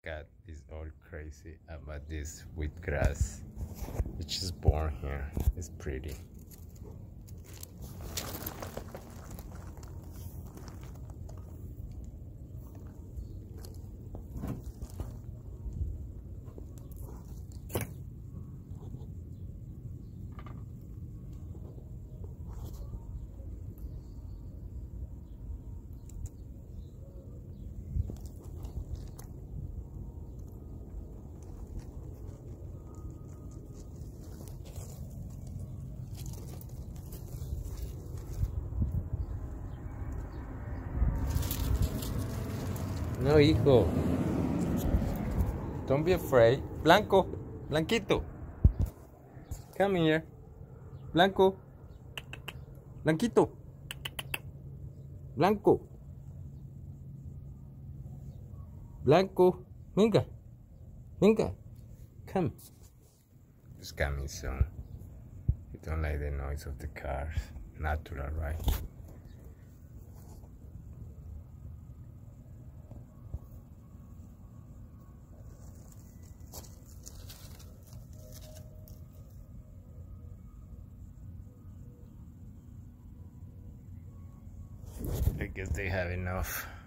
cat is all crazy about this wheat grass. It's just born here. It's pretty. No, hijo. Don't be afraid. Blanco. Blanquito. Come here. Blanco. Blanquito. Blanco. Blanco. Venga. Venga. Come. It's coming soon. You don't like the noise of the cars. Natural, right? I guess they have enough.